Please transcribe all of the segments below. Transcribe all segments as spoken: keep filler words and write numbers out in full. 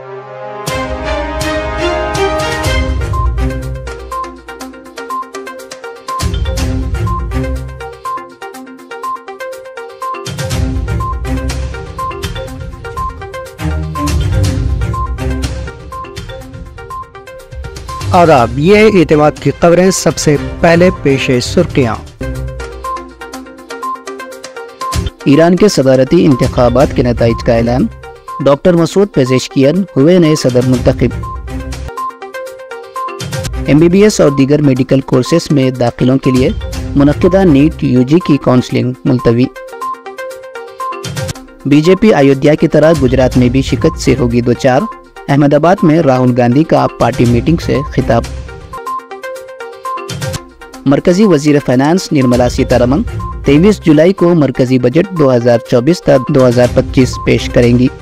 اور اب یہ اعتماد کی خبریں سب سے پہلے پیش سرخیاں۔ ایران کے صدارتی انتخابات کے نتائج کا اعلان، ڈاکٹر مسعود پزیشکیان ہوئے نئے صدر منتخب۔ ایم بی بی ایس اور دیگر میڈیکل کورسز میں داخلوں کے لیے منعقدہ نیٹ یو جی کی کونسلنگ ملتوی۔ بی جے پی ایودھیا کی طرح گجرات میں بھی شکست سے ہوگی دوچار، احمد آباد میں راہل گاندھی کا پارٹی میٹنگ سے خطاب۔ مرکزی وزیر فائنانس نرملا سیتارمن تیئیس جولائی کو مرکزی بجٹ دو ہزار چوبیس تا دو ہزار پچیس پیش کریں گی۔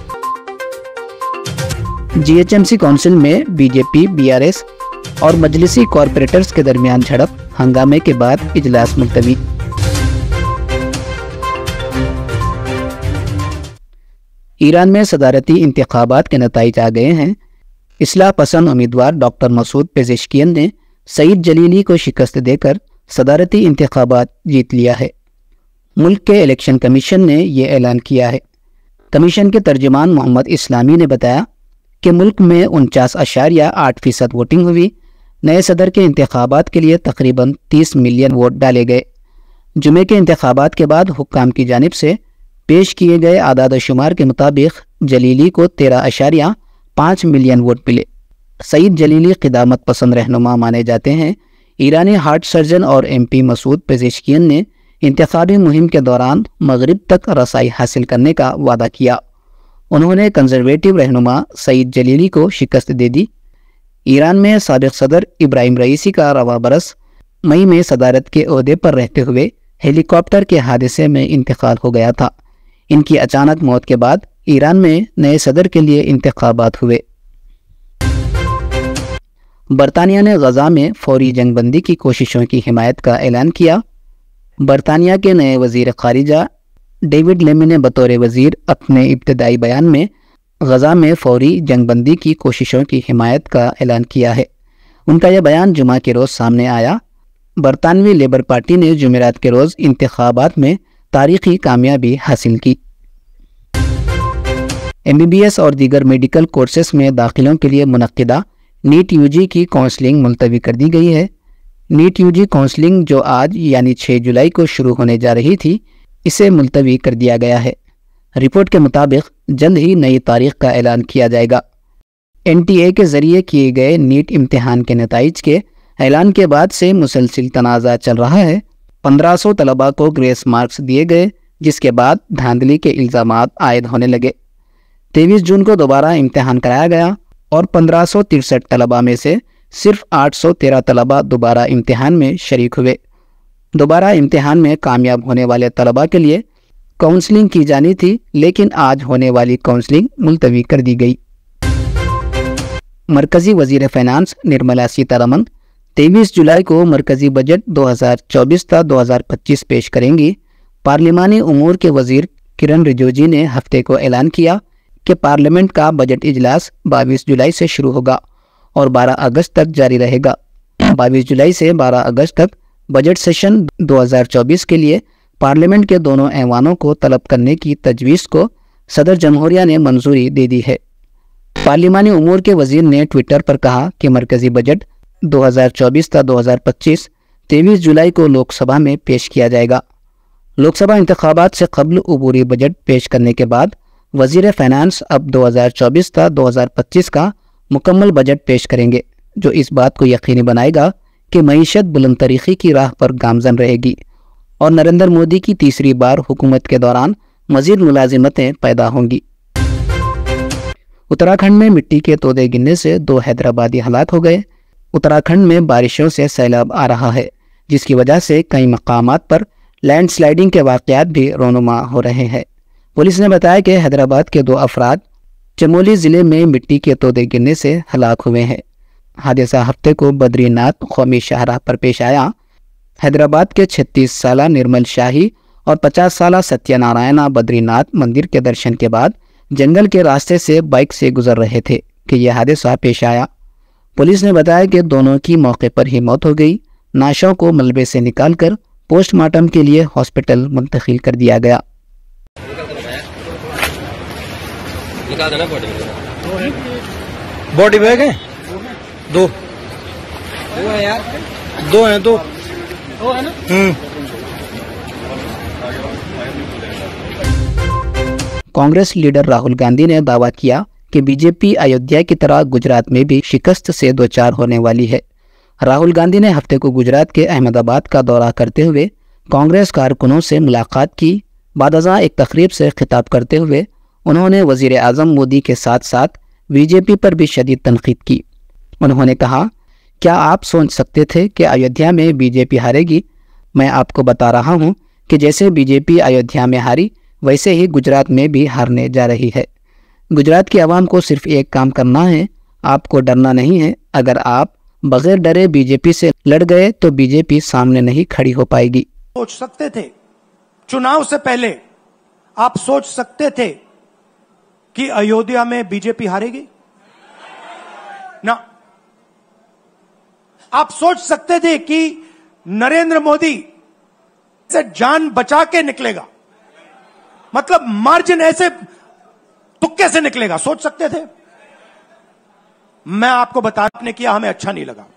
G H M C council میں B J P, B R S اور مجلسی کارپوریٹرز کے درمیان جھڑپ، ہنگامے کے بعد اجلاس ملتوی۔ ایران میں صدارتی انتخابات کے نتائج آ گئے ہیں۔ اصلاح پسند امیدوار ڈاکٹر مسعود پزیشکیان نے سعید جلیلی کو شکست دے کر صدارتی انتخابات جیت لیا ہے۔ ملک کے الیکشن کمیشن نے یہ اعلان کیا ہے۔ کمیشن کے ترجمان محمد اسلامی نے بتایا کہ ملک میں انچاس اشاریہ آٹھ فیصد ووٹنگ ہوئی۔ نئے صدر کے انتخابات کے لیے تقریباً تیس ملین ووٹ ڈالے گئے۔ جمعے کے انتخابات کے بعد حکام کی جانب سے پیش کیے گئے اعداد و شمار کے مطابق جلیلی کو تیرہ اشاریہ پانچ ملین ووٹ ملے۔ سعید جلیلی قدامت پسند رہنما مانے جاتے ہیں۔ ایرانی ہارٹ سرجن اور ایم پی مسعود پزیشکیان نے انتخابی مہم کے دوران مغرب تک رسائی حاصل کرنے کا وعدہ کیا۔ انہوں نے کنزرویٹو رہنما سعید جلیلی کو شکست دے دی۔ ایران میں سابق صدر ابراہیم رئیسی کا رواں برس مئی میں صدارت کے عہدے پر رہتے ہوئے ہیلی کاپٹر کے حادثے میں انتقال ہو گیا تھا۔ ان کی اچانک موت کے بعد ایران میں نئے صدر کے لیے انتخابات ہوئے۔ برطانیہ نے غزہ میں فوری جنگ بندی کی کوششوں کی حمایت کا اعلان کیا۔ برطانیہ کے نئے وزیر خارجہ ڈیوڈ لیمی نے بطور وزیر اپنے ابتدائی بیان میں غزہ میں فوری جنگ بندی کی کوششوں کی حمایت کا اعلان کیا ہے۔ ان کا یہ بیان جمعہ کے روز سامنے آیا۔ برطانوی لیبر پارٹی نے جمعرات کے روز انتخابات میں تاریخی کامیابی حاصل کی۔ ایم بی بی ایس اور دیگر میڈیکل کورسز میں داخلوں کے لیے منعقدہ نیٹ یو جی کی کونسلنگ ملتوی کر دی گئی ہے۔ نیٹ یو جی کونسلنگ جو آج یعنی چھ جولائی کو شروع ہونے جا رہی تھی، اسے ملتوی کر دیا گیا ہے۔ رپورٹ کے مطابق جلد ہی نئی تاریخ کا اعلان کیا جائے گا۔ این ٹی اے کے ذریعے کیے گئے نیٹ امتحان کے نتائج کے اعلان کے بعد سے مسلسل تنازع چل رہا ہے۔ پندرہ سو طلباء کو گریس مارکس دیے گئے، جس کے بعد دھاندلی کے الزامات عائد ہونے لگے۔ تیئیس جون کو دوبارہ امتحان کرایا گیا اور پندرہ سو ترسٹھ طلباء میں سے صرف آٹھ سو تیرہ طلباء دوبارہ امتحان میں شریک ہوئے۔ دوبارہ امتحان میں کامیاب ہونے والے طلباء کے لیے کاؤنسلنگ کی جانی تھی، لیکن آج ہونے والی کاؤنسلنگ ملتوی کر دی گئی۔ مرکزی وزیر فائنانس نرملا سیتارمن تیئیس جولائی کو مرکزی بجٹ دو ہزار چوبیس تا دو ہزار پچیس پیش کریں گی۔ پارلیمانی امور کے وزیر کرن رجیجو نے ہفتے کو اعلان کیا کہ پارلیمنٹ کا بجٹ اجلاس بائیس جولائی سے شروع ہوگا اور بارہ اگست تک جاری رہے گا۔ بائیس جولائی سے بارہ اگست تک بجٹ سیشن دو ہزار چوبیس کے لیے پارلیمنٹ کے دونوں ایوانوں کو طلب کرنے کی تجویز کو صدر جمہوریہ نے منظوری دے دی ہے۔ پارلیمانی امور کے وزیر نے ٹویٹر پر کہا کہ مرکزی بجٹ دو ہزار چوبیس تا دو ہزار پچیس تیئیس جولائی کو لوک سبھا میں پیش کیا جائے گا۔ لوک سبھا انتخابات سے قبل عبوری بجٹ پیش کرنے کے بعد وزیر فائنانس اب دو ہزار چوبیس تا دو ہزار پچیس کا مکمل بجٹ پیش کریں گے، جو اس بات کو یقینی بنائے گا کہ معیشت بلند ترقی کی راہ پر گامزن رہے گی اور نریندر مودی کی تیسری بار حکومت کے دوران مزید ملازمتیں پیدا ہوں گی۔ اتراکھنڈ میں مٹی کے تودے گرنے سے دو حیدرآبادی ہلاک ہو گئے۔ اتراکھنڈ میں بارشوں سے سیلاب آ رہا ہے، جس کی وجہ سے کئی مقامات پر لینڈ سلائیڈنگ کے واقعات بھی رونما ہو رہے ہیں۔ پولیس نے بتایا کہ حیدرآباد کے دو افراد چمولی ضلع میں مٹی کے تودے گرنے سے ہلاک ہوئے ہیں۔ حادثہ ہفتے کو بدری ناتھ قومی شاہراہ پر پیش آیا۔ حیدرآباد کے چھتیس سالہ نرمل شاہی اور پچاس سالہ ستیہ نارائنا بدری ناتھ مندر کے درشن کے بعد جنگل کے راستے سے بائک سے گزر رہے تھے कि यह हादसा पेश आया। पुलिस ने बताया कि दोनों की मौके पर ही मौत हो गई। नाशों को मलबे से निकालकर पोस्टमार्टम के लिए हॉस्पिटल मुंतकिल कर दिया गया। बॉडी बैग है दो दो है यार दो हैं दो दो है ना। हम्म कांग्रेस लीडर राहुल गांधी ने दावा किया कि बीजेपी अयोध्या की तरह गुजरात में भी शिकस्त से दो चार होने वाली है। राहुल गांधी ने हफ्ते को गुजरात के अहमदाबाद का दौरा करते हुए कांग्रेस कारकुनों से मुलाकात की। बादअज़ां एक तकरीब से खिताब करते हुए उन्होंने वज़ीर आज़म मोदी के साथ साथ बीजेपी पर भी शदीद तनकीद की। उन्होंने कहा, क्या आप सोच सकते थे कि अयोध्या में बीजेपी हारेगी? मैं आपको बता रहा हूं कि जैसे बीजेपी अयोध्या में हारी वैसे ही गुजरात में भी हारने जा रही है। गुजरात की आवाम को सिर्फ एक काम करना है, आपको डरना नहीं है। अगर आप बगैर डरे बीजेपी से लड़ गए तो बीजेपी सामने नहीं खड़ी हो पाएगी। सोच सकते थे चुनाव से पहले, आप सोच सकते थे कि अयोध्या में बीजेपी हारेगी ना? आप सोच सकते थे कि नरेंद्र मोदी से जान बचा के निकलेगा, मतलब मार्जिन ऐसे तुक्के से निकलेगा? सोच सकते थे? मैं आपको बता आपने किया, हमें अच्छा नहीं लगा।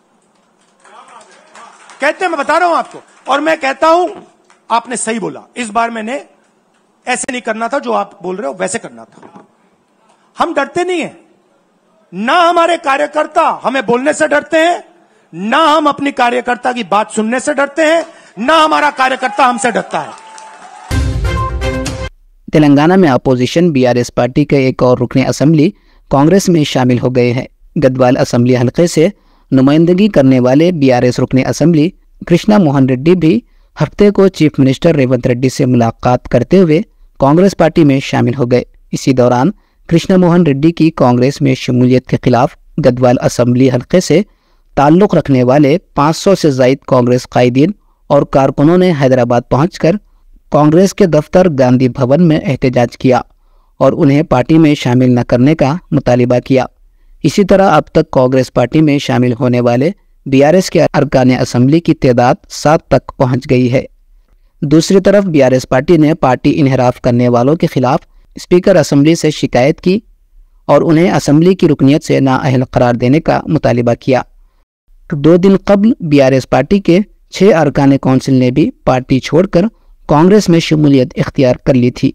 कहते मैं बता रहा हूं आपको, और मैं कहता हूं आपने सही बोला। इस बार मैंने ऐसे नहीं करना था जो आप बोल रहे हो, वैसे करना था। हम डरते नहीं हैं, ना हमारे कार्यकर्ता हमें बोलने से डरते हैं, ना हम अपनी कार्यकर्ता की बात सुनने से डरते हैं, ना हमारा कार्यकर्ता हमसे डरता है। तेलंगाना में अपोजिशन बीआरएस पार्टी के एक और रुकने असेंबली कांग्रेस में शामिल हो गए हैं। गदवाल असेंबली हलके से नुमाइंदगी करने वाले बीआरएस रुकने असेंबली कृष्णा मोहन रेड्डी भी हफ्ते को चीफ मिनिस्टर रेवंत रेड्डी से मुलाकात करते हुए कांग्रेस पार्टी में शामिल हो गए। इसी दौरान कृष्णा मोहन रेड्डी की कांग्रेस में शमूलियत के खिलाफ गदवाल असेंबली हलके से ताल्लुक रखने वाले पाँच सौ से ज़ायद कांग्रेस कायदीन और कारकुनों ने हैदराबाद पहुंचकर कांग्रेस के दफ्तर गांधी भवन में एहतजाज किया और उन्हें पार्टी में शामिल न करने का मुतालिबा किया। इसी तरह अब तक कांग्रेस पार्टी में शामिल होने वाले बीआरएस के अरकान असेंबली की तादाद सात तक पहुंच गई है। दूसरी तरफ बीआरएस पार्टी ने पार्टी इन्हराफ करने वालों के खिलाफ स्पीकर असेंबली से शिकायत की और उन्हें असेंबली की रुकनियत से नाअहल करार देने का मुतालिबा किया। दो दिन कबल बीआरएस पार्टी के छह अरकान कौंसिल ने भी पार्टी छोड़कर कांग्रेस में शमूलियत इख्तियार कर ली थी।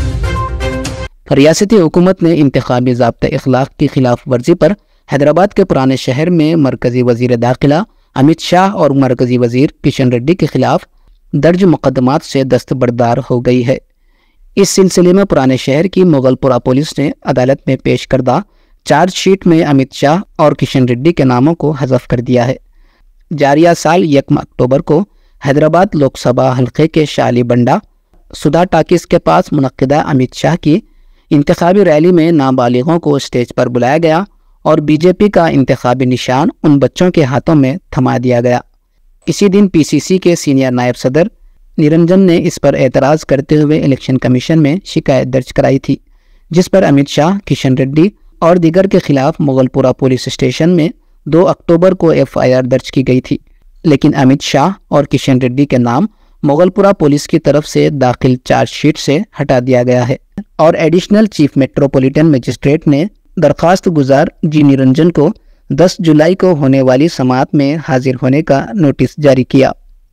रियासती हुकूमत ने इंतखाबी ज़ाब्ता इखलाक की खिलाफ वर्जी पर हैदराबाद के पुराने शहर में मरकजी वजीर दाखिला अमित शाह और मरकजी वजीर किशन रेड्डी के खिलाफ दर्ज मुकदमात से दस्तबरदार हो गई है। इस सिलसिले में पुराने शहर की मुगलपुरा पुलिस ने अदालत में पेश करदा चार्जशीट में अमित शाह और किशन रेड्डी के नामों को हज़फ कर दिया है। जारिया साल यकम अक्टूबर को हैदराबाद लोकसभा हल्के के शाली बंडा सुधा टाकिस के पास मुनक्किदा अमित शाह की इंतखाबी रैली में नाबालिगों को स्टेज पर बुलाया गया और बीजेपी का इंतखाबी निशान उन बच्चों के हाथों में थमा दिया गया। इसी दिन पीसीसी के सीनियर नायब सदर निरंजन ने इस पर एतराज़ करते हुए इलेक्शन कमीशन में शिकायत दर्ज कराई थी, जिस पर अमित शाह, किशन रेड्डी और दीगर के खिलाफ मुगलपुरा पुलिस स्टेशन में दो अक्टूबर को एफ आई आर दर्ज की गई थी। लेकिन अमित शाह और किशन रेड्डी के नाम मुगलपुरा पुलिस की तरफ से दाखिल चार्जशीट से हटा दिया गया है और एडिशनल चीफ मेट्रोपॉलिटन मजिस्ट्रेट ने दरखास्त गुजार जी निरंजन को दस जुलाई को होने वाली समाअत में हाजिर होने का नोटिस जारी किया।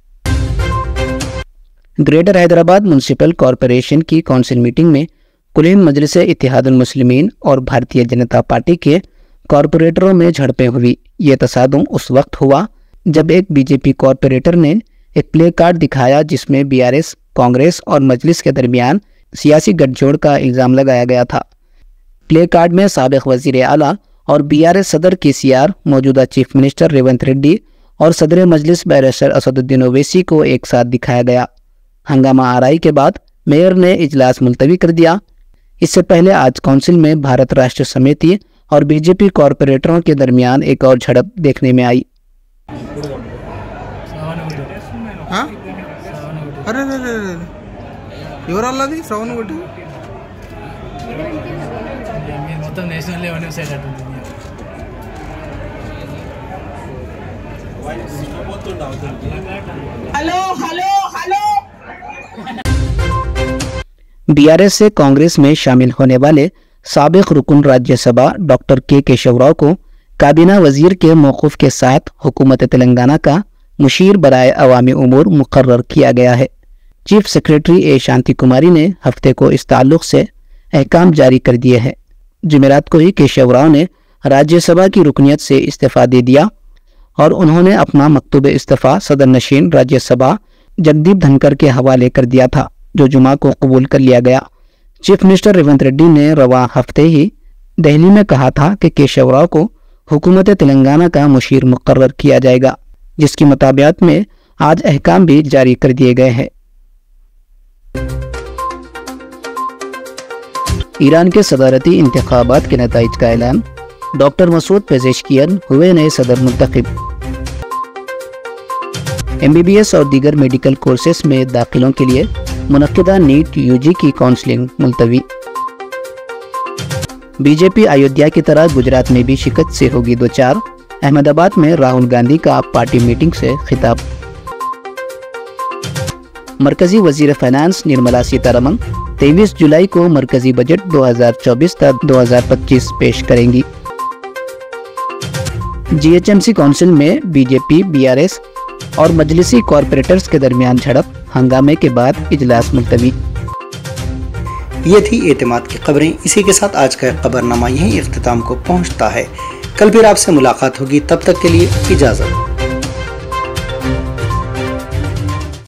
ग्रेटर हैदराबाद म्युनिसिपल कॉरपोरेशन की काउंसिल मीटिंग में कुलीन मजलिस इत्तेहादुल मुस्लिमीन और भारतीय जनता पार्टी के कॉरपोरेटरों में झड़पें हुई। ये तसादुम उस वक्त हुआ जब एक बीजेपी कॉरपोरेटर ने एक प्ले कार्ड दिखाया जिसमें बीआरएस, कांग्रेस और मजलिस के दरमियान सियासी गठजोड़ का इल्ज़ाम लगाया गया था। प्ले कार्ड में साबिक़ वज़ीर आला और बीआरएस सदर केसीआर, मौजूदा चीफ मिनिस्टर रेवंत रेड्डी और सदर मजलिस बैरिस्टर असदुद्दीन ओवैसी को एक साथ दिखाया गया। हंगामा आराई के बाद मेयर ने इजलास मुलतवी कर दिया। इससे पहले आज काउंसिल में भारत राष्ट्र समिति और बीजेपी कॉरपोरेटरों के दरमियान एक और झड़प देखने में आई। हाँ? अरे अरे अरे ఎవరల్లది శ్రవణ్ ఒకటి మొత్తం నేషనల్ లెవెల్ న్యూస్ అయ్యేటట్టు ఉంటుంది. हेलो हेलो हेलो बीआरएस से कांग्रेस में शामिल होने वाले साबिक रुकन राज्यसभा डॉक्टर के केशव राव को काबीना वजीर के मौक़ूफ़ के साथ हुकूमत तेलंगाना का मुशीर बराए अवामी उमूर मुकर्रर किया गया है। चीफ सेक्रेटरी ए शांति कुमारी ने हफ्ते को इस ताल्लुक़ से अहकाम जारी कर दिए हैं। जुमेरात को ही केशव राव ने राज्यसभा की रुकनियत से इस्तीफ़ा दे दिया और उन्होंने अपना मकतूब इस्तीफ़ा सदर नशीन राज्यसभा जगदीप धनकर के हवाले कर दिया था, जो जुमा को कबूल कर लिया गया। चीफ मिनिस्टर रेवंत रेड्डी ने रवा हफ्ते ही दिल्ली में कहा था कि केशव राव को हुकूमत तेलंगाना का मुशीर मुकर्रर किया जाएगा, जिसकी मुताबियत में आज अहकाम भी जारी कर दिए गए हैं। ईरान के सदारती इंतखाबात के नताइज का ऐलान, डॉक्टर मसूद पेजेशकियन हुए नए सदर मुंतखब। एमबीबीएस और दीगर मेडिकल कोर्सेस में दाखिलों के लिए मुनक्किदा नीट यूजी की काउंसलिंग मुलतवी। बीजेपी अयोध्या की तरह गुजरात में भी शिकस्त से होगी दो चार। अहमदाबाद में राहुल गांधी का पार्टी मीटिंग से खिताब। मरकजी वजीर फाइनेंस निर्मला सीतारमण तेईस जुलाई को मरकजी बजट दो हज़ार चौबीस तक दो हज़ार पच्चीस पेश करेंगी। जीएचएमसी काउंसिल में बीजेपी, बीआरएस और मजलिसी कॉरपोरेटर्स के दरमियान झड़प, हंगामे के बाद इजलास मुलतवी। ये थी एतमाद की खबरें। इसी के साथ आज का खबरनामा यहीं इख्तिताम को पहुंचता है। कल फिर आपसे मुलाकात होगी, तब तक के लिए इजाज़त।